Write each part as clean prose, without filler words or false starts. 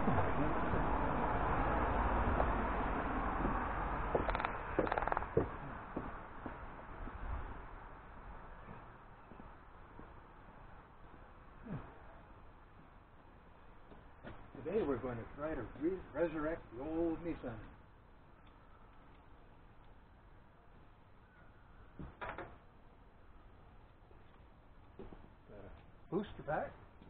Today we're going to try to resurrect the old Nissan. Booster pack.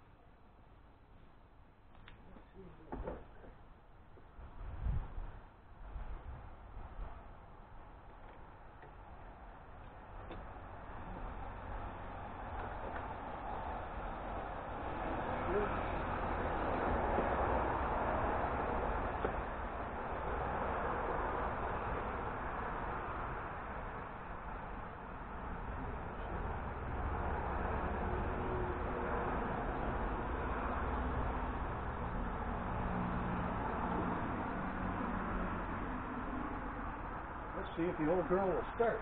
Let's see if the old girl will start.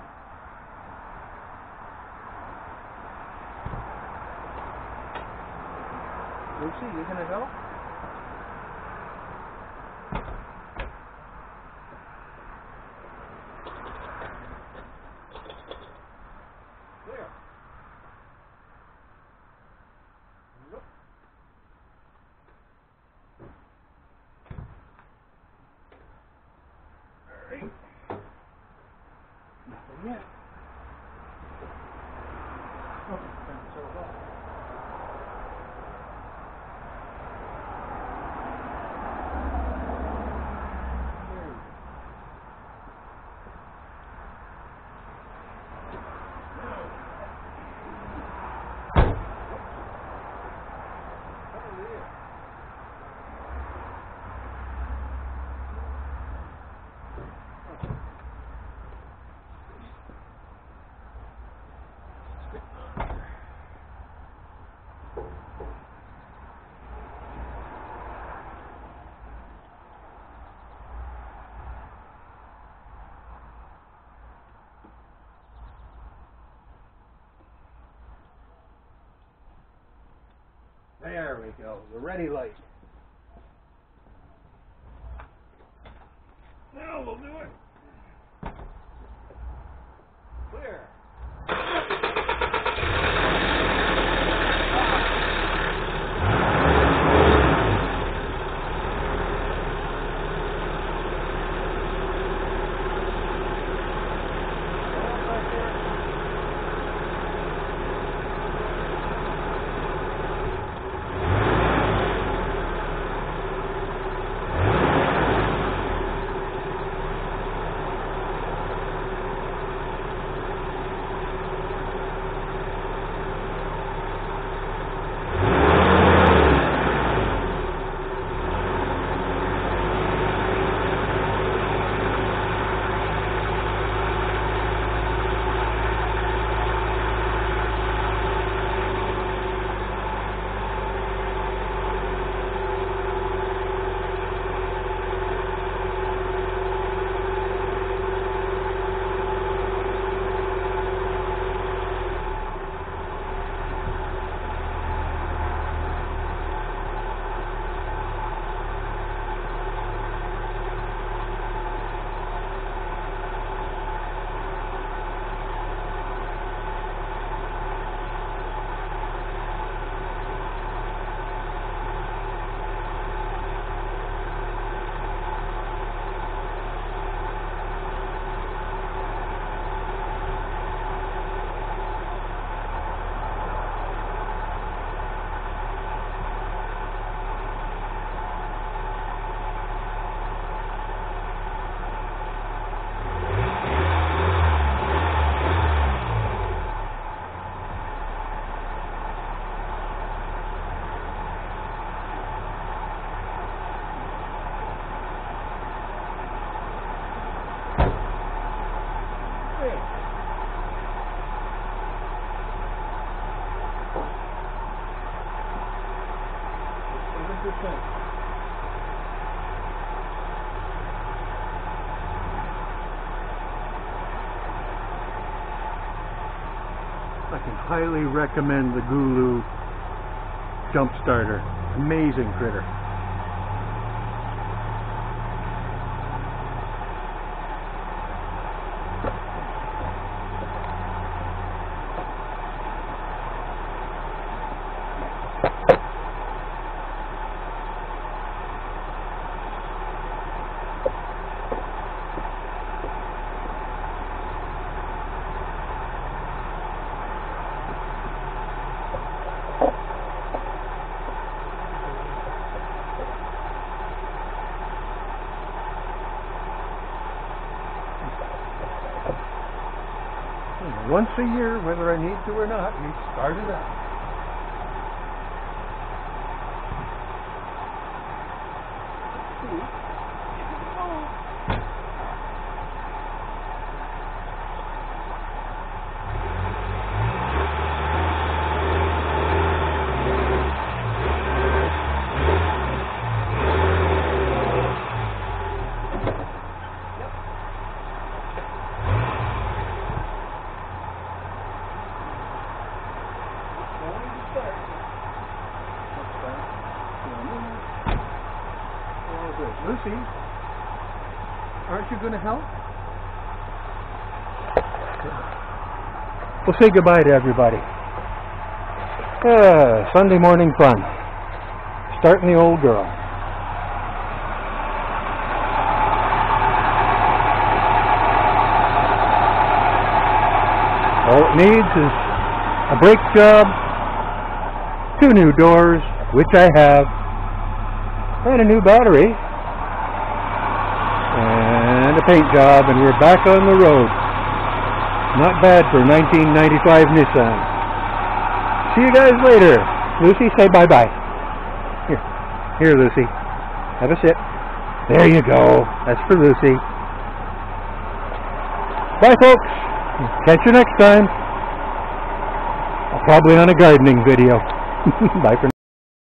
Lucy, you gonna help? There. Nope. All right. Nothing yet. Oh, turn itself off. There we go, the ready light. Now we'll do it. Clear. I can highly recommend the Gulu jump starter. Amazing critter. Once a year, whether I need to or not, we start it up. Lucy, aren't you going to help? We'll say goodbye to everybody. Sunday morning fun. Starting the old girl. All it needs is a brake job, 2 new doors, which I have, and a new battery, and a paint job, and we're back on the road. Not bad for a 1995 Nissan. See you guys later. Lucy, say bye-bye. Here, Lucy. Have a sit. There you go. That's for Lucy. Bye, folks. Catch you next time. Probably on a gardening video. Bye for now.